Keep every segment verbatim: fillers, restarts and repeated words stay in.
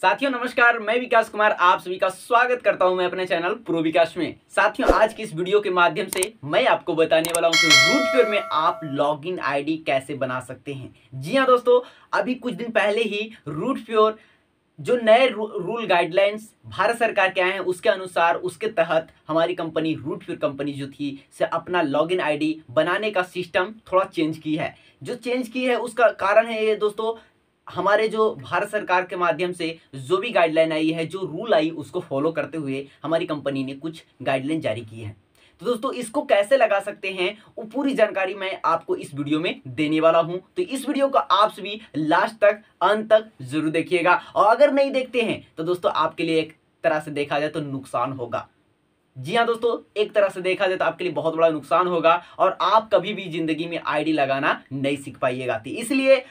साथियों नमस्कार, मैं विकास कुमार आप सभी का स्वागत करता हूं मैं अपने चैनल प्रो विकास में। साथियों आज की इस वीडियो के माध्यम से मैं आपको बताने वाला हूं कि रूटफ्योर में आप लॉगिन आईडी कैसे बना सकते हैं। जी हां दोस्तों, अभी कुछ दिन पहले ही रूटफ्योर जो नए रू, रूल गाइडलाइंस भारत सरकार के आए हैं उसके अनुसार उसके तहत हमारी कंपनी रूटफ्योर कंपनी जो थी से अपना लॉगिन आईडी बनाने का सिस्टम थोड़ा चेंज की है। जो चेंज की है उसका कारण है ये दोस्तों, हमारे जो भारत सरकार के माध्यम से जो भी गाइडलाइन आई है, जो रूल आई उसको फॉलो करते हुए हमारी कंपनी ने कुछ गाइडलाइन जारी की है। तो दोस्तों इसको कैसे लगा सकते हैं वो पूरी जानकारी मैं आपको इस वीडियो में देने वाला हूं। तो इस वीडियो को आप सभी लास्ट तक अंत तक जरूर देखिएगा, और अगर नहीं देखते हैं तो दोस्तों आपके लिए एक तरह से देखा जाए तो नुकसान होगा। जी हाँ दोस्तों, एक तरह से देखा जाए तो आपके लिए बहुत बड़ा नुकसान होगा और आप कभी भी जिंदगी में आईडी लगाना नहीं सीख पाइएगा। तो इसलिए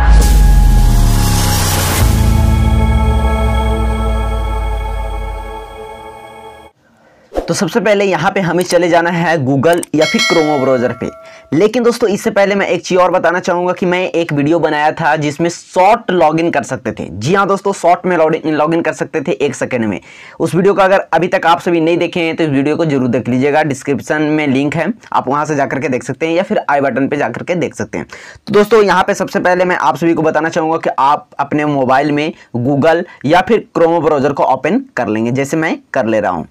तो सबसे पहले यहाँ पे हमें चले जाना है गूगल या फिर क्रोमो ब्राउज़र पे। लेकिन दोस्तों इससे पहले मैं एक चीज़ और बताना चाहूँगा कि मैं एक वीडियो बनाया था जिसमें शॉर्ट लॉगिन कर सकते थे। जी हाँ दोस्तों, शॉर्ट में लॉगिन कर सकते थे एक सेकंड में। उस वीडियो का अगर अभी तक आप सभी नहीं देखे हैं तो इस वीडियो को जरूर देख लीजिएगा। डिस्क्रिप्शन में लिंक है, आप वहाँ से जाकर के देख सकते हैं या फिर आई बटन पर जाकर के देख सकते हैं। तो दोस्तों यहाँ पर सबसे पहले मैं आप सभी को बताना चाहूँगा कि आप अपने मोबाइल में गूगल या फिर क्रोमो ब्राउज़र को ओपन कर लेंगे, जैसे मैं कर ले रहा हूँ।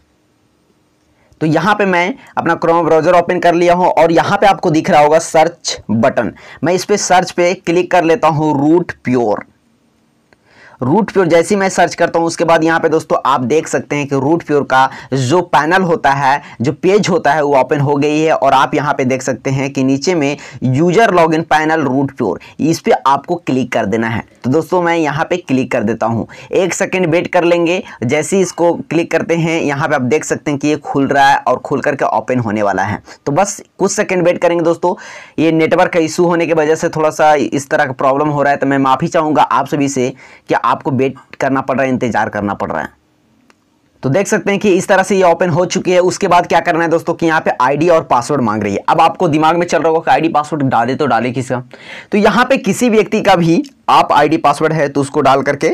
तो यहाँ पे मैं अपना क्रोम ब्राउज़र ओपन कर लिया हूँ और यहाँ पे आपको दिख रहा होगा सर्च बटन। मैं इस पे सर्च पे क्लिक कर लेता हूँ रूटफ्योर। रूटफ्योर जैसे ही मैं सर्च करता हूँ उसके बाद यहाँ पे दोस्तों आप देख सकते हैं कि रूटफ्योर का जो पैनल होता है, जो पेज होता है वो ओपन हो गई है। और आप यहाँ पे देख सकते हैं कि नीचे में यूजर लॉगिन पैनल रूटफ्योर, इस पे आपको क्लिक कर देना है। तो दोस्तों मैं यहाँ पे क्लिक कर देता हूँ, एक सेकेंड वेट कर लेंगे। जैसे ही इसको क्लिक करते हैं यहाँ पे आप देख सकते हैं कि ये खुल रहा है और खुल करके ओपन होने वाला है। तो बस कुछ सेकेंड वेट करेंगे दोस्तों। ये नेटवर्क का इशू होने की वजह से थोड़ा सा इस तरह का प्रॉब्लम हो रहा है, तो मैं माफ़ी चाहूँगा आप सभी से कि आपको वेट करना पड़ रहा है, इंतजार करना पड़ रहा है। तो देख सकते हैं कि इस तरह से ये ओपन हो चुकी है। उसके बाद क्या करना है दोस्तों कि यहाँ पे आईडी और पासवर्ड मांग रही है। अब आपको दिमाग में चल रहा होगा कि आईडी पासवर्ड डाले तो डाले किसका। तो यहाँ पे किसी व्यक्ति का भी आप आईडी पासवर्ड है तो उसको डाल करके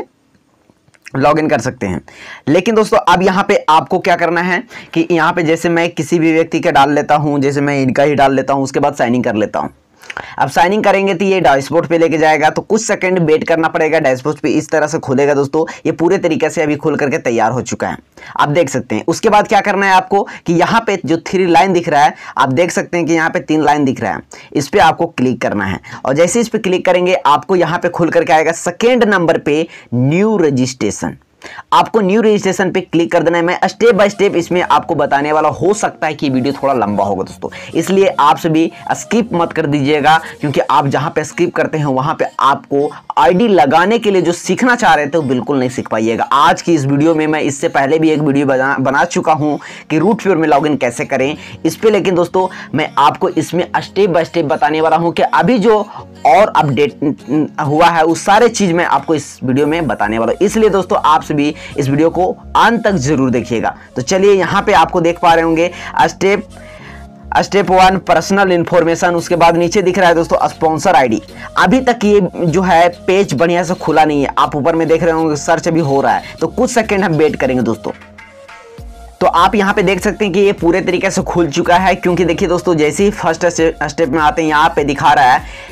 लॉगिन कर सकते हैं। लेकिन दोस्तों अब यहाँ पे आपको क्या करना है कि यहाँ पे जैसे मैं किसी भी व्यक्ति का डाल लेता हूँ, जैसे मैं इनका ही डाल लेता हूँ, उसके बाद साइन इन कर लेता हूँ। अब साइनिंग करेंगे तो ये डैशबोर्ड पे लेके जाएगा, तो कुछ सेकंड वेट करना पड़ेगा। डैशबोर्ड पे इस तरह से खुलेगा दोस्तों। ये पूरे तरीके से अभी खुल करके तैयार हो चुका है, आप देख सकते हैं। उसके बाद क्या करना है आपको कि यहाँ पे जो थ्री लाइन दिख रहा है, आप देख सकते हैं कि यहाँ पे तीन लाइन दिख रहा है, इस पे आपको क्लिक करना है। और जैसे इस पे क्लिक करेंगे आपको यहाँ पे खुल करके आएगा सेकेंड नंबर पे न्यू रजिस्ट्रेशन। आपको न्यू रजिस्ट्रेशन पे क्लिक कर देना है। मैं स्टेप बाय स्टेप इसमें आपको बताने वाला, हो सकता है कि वीडियो थोड़ा लंबा होगा दोस्तों, इसलिए आप सभी स्किप मत कर दीजिएगा, क्योंकि आप जहां पे स्किप करते हैं वहां पे आपको आईडी लगाने के लिए जो सीखना चाह रहे थे वो बिल्कुल नहीं सीख पाइएगा। आज की इस वीडियो में मैं इससे पहले भी एक वीडियो बना बना चुका हूं कि रूटफ्योर में लॉगिन कैसे करें इस पे, लेकिन दोस्तों मैं आपको इसमें स्टेप बाय स्टेप बताने वाला हूं कि अभी जो और अपडेट हुआ है उस सारे चीज मैं आपको इस वीडियो में बताने वाला हूं। इसलिए दोस्तों आप सभी इस वीडियो को अंत तक जरूर देखिएगा। तो चलिए यहाँ पे आपको देख पा रहे होंगे step step one personal information. उसके बाद नीचे दिख रहा है दोस्तों स्पॉन्सर आईडी। अभी तक ये जो है पेज बढ़िया से खुला नहीं है, आप ऊपर में देख रहे होंगे सर्च अभी हो रहा है, तो कुछ सेकंड हम वेट करेंगे दोस्तों। तो आप यहाँ पे देख सकते हैं कि ये पूरे तरीके से खुल चुका है, क्योंकि देखिए दोस्तों जैसे ही फर्स्ट स्टेप में आते हैं यहाँ पे दिखा रहा है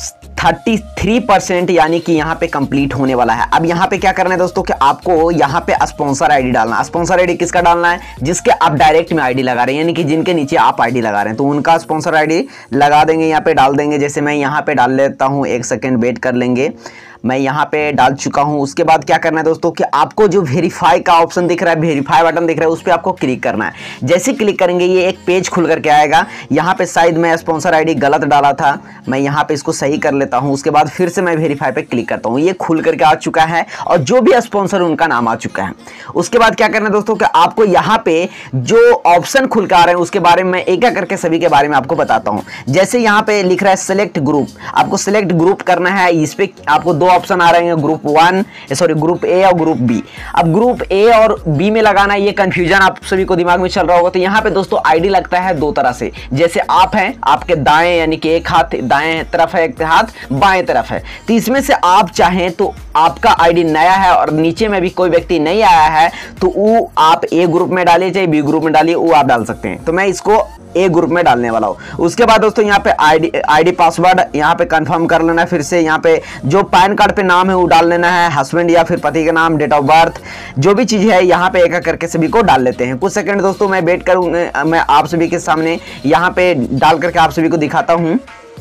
तैंतीस परसेंट, यानी कि यहाँ पे कंप्लीट होने वाला है। अब यहाँ पे क्या करना है दोस्तों कि आपको यहाँ पे स्पॉन्सर आईडी डालना है। स्पॉन्सर आईडी किसका डालना है? जिसके आप डायरेक्ट में आईडी लगा रहे हैं, यानी कि जिनके नीचे आप आईडी लगा रहे हैं, तो उनका स्पॉन्सर आईडी लगा देंगे, यहाँ पे डाल देंगे। जैसे मैं यहाँ पे डाल लेता हूँ, एक सेकेंड वेट कर लेंगे, मैं यहाँ पे डाल चुका हूँ। उसके बाद क्या करना है दोस्तों कि आपको जो वेरीफाई का ऑप्शन दिख रहा है, वेरीफाई बटन दिख रहा है, उस पर आपको क्लिक करना है। जैसे क्लिक करेंगे ये एक पेज खुल करके आएगा। यहाँ पे शायद मैं स्पॉन्सर आईडी गलत डाला था, मैं यहाँ पे इसको सही कर लेता हूँ। उसके बाद फिर से मैं वेरीफाई पे क्लिक करता हूँ, ये खुल करके आ चुका है और जो भी स्पॉन्सर उनका नाम आ चुका है। उसके बाद क्या करना है दोस्तों कि आपको यहाँ पे जो ऑप्शन खुल कर आ रहे हैं उसके बारे में एक एक करके सभी के बारे में आपको बताता हूँ। जैसे यहाँ पे लिख रहा है सेलेक्ट ग्रुप, आपको सेलेक्ट ग्रुप करना है। इस पे आपको दो दो ऑप्शन आ रहे हैं, group one sorry group A और ग्रुप बी। अब ग्रुप ए और बी में लगाना, ये कंफ्यूजन आप सभी को दिमाग में चल रहा होगा। तो यहाँ पे दोस्तों आईडी लगता है दो तरह से, जैसे आप हैं, आपके दाएं यानी कि एक हाथ दाएं तरफ है, एक हाथ बाएं तरफ है। तो इसमें से आप चाहें तो आपका आईडी नया है और नीचे में भी कोई व्यक्ति नहीं आया है तो वो आप ए ग्रुप में डालिए चाहे बी ग्रुप में डालिए, वो आप डाल सकते हैं। तो मैं इसको ए ग्रुप में डालने वाला हूं। उसके बाद दोस्तों यहाँ पे आईडी आईडी पासवर्ड यहाँ पे कंफर्म कर लेना है। फिर से यहाँ पे जो पैन कार्ड पे नाम है वो डाल लेना है, हस्बैंड या फिर पति का नाम, डेट ऑफ बर्थ, जो भी चीज है यहाँ पे एक एक करके सभी को डाल लेते हैं। कुछ सेकंड दोस्तों मैं वेट करूंगा, मैं आप सभी के सामने यहाँ पे डाल करके आप सभी को दिखाता हूँ।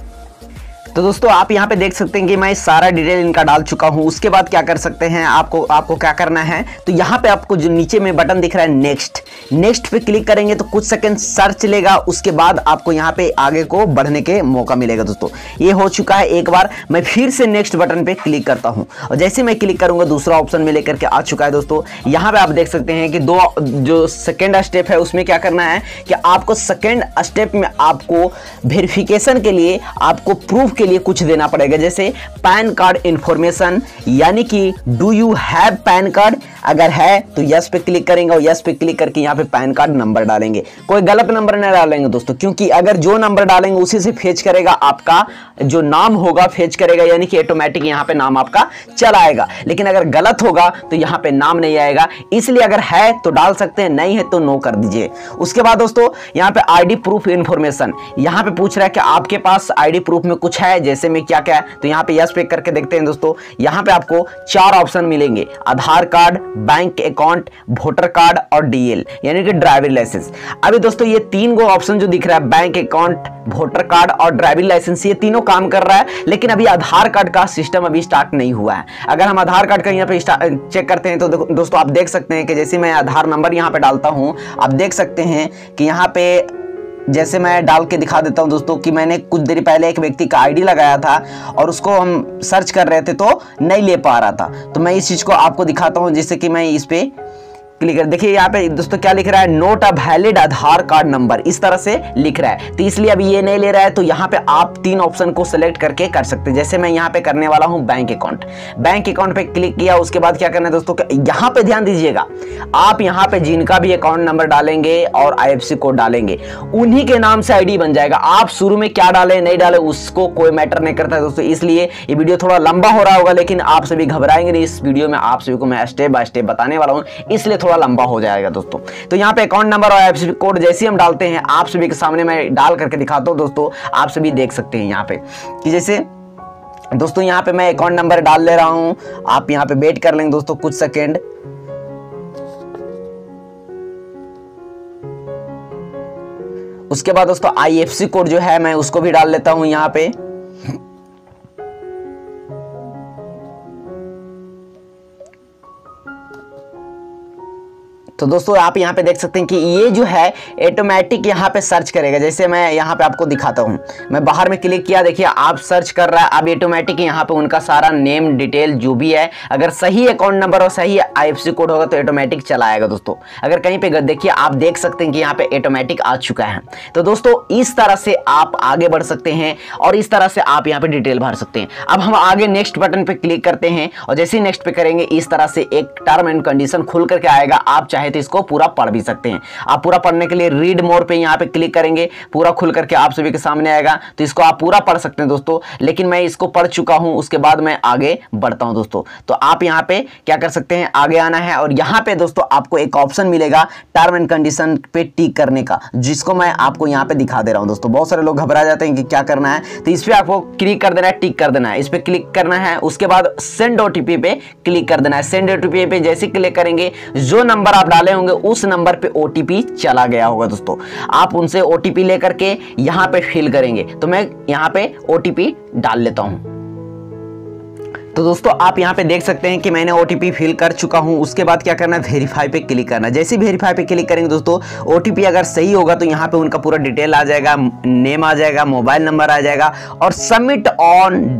तो दोस्तों आप यहाँ पे देख सकते हैं कि मैं सारा डिटेल इनका डाल चुका हूँ। उसके बाद क्या कर सकते हैं, आपको आपको क्या करना है, तो यहाँ पे आपको जो नीचे में बटन दिख रहा है नेक्स्ट, नेक्स्ट पे क्लिक करेंगे तो कुछ सेकंड सर्च लेगा। उसके बाद आपको यहाँ पे आगे को बढ़ने के मौका मिलेगा। दोस्तों ये हो चुका है एक बार, मैं फिर से नेक्स्ट बटन पे क्लिक करता हूँ और जैसे मैं क्लिक करूंगा दूसरा ऑप्शन में लेकर के आ चुका है। दोस्तों यहाँ पे आप देख सकते हैं कि दो जो सेकेंड स्टेप है उसमें क्या करना है कि आपको सेकेंड स्टेप में आपको वेरिफिकेशन के लिए आपको प्रूफ के लिए कुछ देना पड़ेगा, जैसे पैन कार्ड इंफॉर्मेशन, यानी कि do you have PAN card, अगर है तो यस पे क्लिक करेंगे और यस पे क्लिक करके यहाँ पे पैन कार्ड नंबर डालेंगे। कोई गलत नंबर नहीं डालेंगे दोस्तों, क्योंकि अगर जो नंबर डालेंगे उसी से फेच करेगा, आपका जो नाम होगा फेच करेगा, यानी कि ऑटोमेटिक यहाँ पे नाम आपका चला आएगा। लेकिन अगर गलत होगा तो यहाँ पे नाम नहीं आएगा, इसलिए अगर है तो डाल सकते हैं, नहीं है तो नो कर दीजिए। उसके बाद दोस्तों यहाँ पे आईडी प्रूफ इंफॉर्मेशन, यहाँ पे पूछ रहा है कि आपके पास आईडी प्रूफ में कुछ है, जैसे में क्या क्या है, तो यहाँ पे यस पे करके देखते हैं। दोस्तों यहाँ पे आपको चार ऑप्शन मिलेंगे, Aadhaar card, bank account, voter card और डीएल यानी कि ड्राइविंग लाइसेंस। अभी दोस्तों ये तीन गो ऑप्शन जो दिख रहा है, बैंक अकाउंट, वोटर कार्ड और ड्राइविंग लाइसेंस, ये तीनों काम कर रहा है, लेकिन अभी आधार कार्ड का सिस्टम अभी स्टार्ट नहीं हुआ है। अगर हम आधार कार्ड का यहाँ पे चेक करते हैं तो दोस्तों आप देख सकते हैं कि जैसे मैं आधार नंबर यहाँ पे डालता हूँ, आप देख सकते हैं कि यहाँ पे जैसे मैं डाल के दिखा देता हूं दोस्तों कि मैंने कुछ देर पहले एक व्यक्ति का आईडी लगाया था और उसको हम सर्च कर रहे थे तो नहीं ले पा रहा था। तो मैं इस चीज को आपको दिखाता हूं, जिससे कि मैं इस पे क्लिक कर, देखिए यहाँ पे दोस्तों क्या लिख रहा है, not a valid Aadhaar card number, इस तरह से लिख रहा है। तो इसलिए अभी ये नहीं ले रहा है, तो यहाँ पे आप तीन ऑप्शन को सिलेक्ट करके कर सकते हैं। जैसे मैं यहाँ पे करने वाला हूँ बैंक अकाउंट, बैंक अकाउंट पे क्लिक किया। उसके बाद क्या करना है दोस्तों, यहाँ पे ध्यान दीजिएगा, आप यहाँ पे जिनका भी अकाउंट नंबर डालेंगे और आईएफएससी कोड डालेंगे उन्हीं के नाम से आईडी बन जाएगा। आप शुरू में क्या डाले नहीं डाले उसको कोई मैटर नहीं करता है दोस्तों। इसलिए ये वीडियो थोड़ा लंबा हो रहा होगा, लेकिन आप सभी घबराएंगे नहीं, इस वीडियो में आप सभी को मैं स्टेप बाय स्टेप बताने वाला हूँ, इसलिए थोड़ा लंबा हो जाएगा दोस्तों। तो यहाँ पे अकाउंट नंबर और आईएफएससी कोड जैसे ही हम डालते हैं, आप सभी के सामने मैं डाल करके दिखाता हूँ दोस्तों, आप सभी देख सकते हैं यहाँ पे कि जैसे दोस्तों यहाँ पे मैं अकाउंट नंबर डाल ले रहा हूँ। आप यहाँ पे वेट कर लेंगे दोस्तों कुछ सेकेंड। उसके बाद दोस्तों आईएफएससी कोड जो है मैं उसको भी डाल लेता हूँ यहाँ पे। तो दोस्तों आप यहाँ पे देख सकते हैं कि ये जो है ऑटोमेटिक यहाँ पे सर्च करेगा। जैसे मैं यहाँ पे आपको दिखाता हूँ, मैं बाहर में क्लिक किया, देखिए आप सर्च कर रहा है, अब ऑटोमेटिक यहाँ पे उनका सारा नेम डिटेल जो भी है, अगर सही अकाउंट नंबर और सही आईएफएससी कोड होगा तो ऑटोमेटिक चला आएगा दोस्तों। अगर कहीं पे देखिए आप देख सकते हैं कि यहाँ पे ऑटोमेटिक आ चुका है। तो दोस्तों इस तरह से आप आगे बढ़ सकते हैं और इस तरह से आप यहाँ पे डिटेल भर सकते हैं। अब हम आगे नेक्स्ट बटन पे क्लिक करते हैं और जैसे ही नेक्स्ट पे करेंगे इस तरह से एक टर्म एंड कंडीशन खुल करके आएगा। आप चाहे तो इसको पूरा पढ़ भी सकते हैं। आप पूरा पढ़ने के लिए रीड मोर पे यहाँ पे क्लिक करेंगे, पूरा खुल करके आप सभी के सामने आएगा, तो इसको आप पूरा पढ़ सकते हैं दोस्तों। लेकिन मैं इसको पढ़ चुका हूं, उसके बाद मैं आगे बढ़ता हूं दोस्तों। तो आप यहाँ पे क्या कर सकते हैं, आगे आना है और यहाँ पे दोस्तों आपको एक ऑप्शन मिलेगा टर्म एंड कंडीशन पे टिक करने का, जिसको मैं आपको यहाँ पे दिखा दे रहा हूँ दोस्तों। बहुत सारे लोग घबरा जाते हैं कि क्या करना है, तो इस पे आपको क्लिक कर देना है, टिक कर देना है, इस पे क्लिक करना है। उसके बाद सेंड ओटीपी पे क्लिक कर देना है। सेंड ओटीपी पे जैसे क्लिक करेंगे, जो नंबर आप डाले होंगे उस नंबर पे ओटीपी चला गया होगा दोस्तों। आप उनसे ओटीपी लेकर के यहाँ पे फिल करेंगे। तो मैं यहाँ पे ओटीपी डाल लेता हूँ। तो दोस्तों आप यहाँ पे देख सकते हैं कि मैंने ओटीपी फिल कर चुका हूँ। उसके बाद क्या करना है, वेरीफाई पे क्लिक करना है। जैसे वेरीफाई पे क्लिक करेंगे दोस्तों, ओटीपी अगर सही होगा तो यहाँ पे उनका पूरा डिटेल आ जाएगा, नेम आ जाएगा, मोबाइल नंबर आ जाएगा और सबमिट ऑन डेट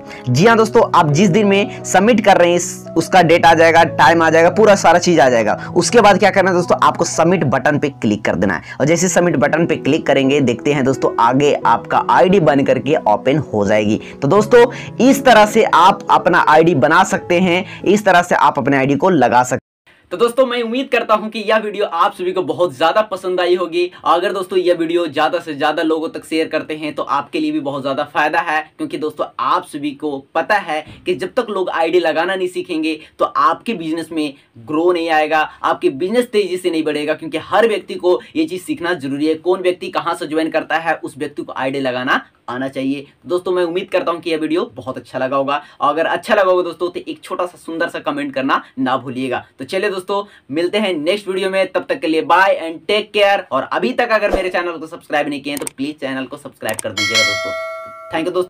जी हाँ दोस्तों, आप जिस दिन में सबमिट कर रहे हैं उसका डेट आ जाएगा, टाइम आ जाएगा, पूरा सारा चीज आ जाएगा। उसके बाद क्या करना है दोस्तों, आपको सबमिट बटन पे क्लिक कर देना है और जैसे सबमिट बटन पे क्लिक करेंगे देखते हैं दोस्तों आगे आपका आईडी बन करके ओपन हो जाएगी। तो दोस्तों इस तरह से आप अपना आईडी बना सकते हैं, इस तरह से आप अपने आईडी को लगा सकते हैं। तो दोस्तों मैं उम्मीद करता हूं कि यह वीडियो आप सभी को बहुत ज्यादा पसंद आई होगी। अगर दोस्तों यह वीडियो ज्यादा से ज्यादा लोगों तक शेयर करते हैं तो आपके लिए भी बहुत ज्यादा फायदा है, क्योंकि दोस्तों आप सभी को पता है कि जब तक लोग आईडी लगाना नहीं सीखेंगे तो आपके बिजनेस में ग्रो नहीं आएगा, आपके बिजनेस तेजी से नहीं बढ़ेगा, क्योंकि हर व्यक्ति को ये चीज सीखना जरूरी है। कौन व्यक्ति कहां से ज्वाइन करता है उस व्यक्ति को आईडी लगाना आना चाहिए। दोस्तों मैं उम्मीद करता हूं कि यह वीडियो बहुत अच्छा लगा होगा, और अगर अच्छा लगा होगा दोस्तों तो एक छोटा सा सुंदर सा कमेंट करना ना भूलिएगा। तो चलिए दोस्तों मिलते हैं नेक्स्ट वीडियो में, तब तक के लिए बाय एंड टेक केयर। और अभी तक अगर मेरे चैनल को सब्सक्राइब नहीं किए हैं तो प्लीज चैनल को सब्सक्राइब कर दीजिएगा दोस्तों। थैंक यू दोस्तों।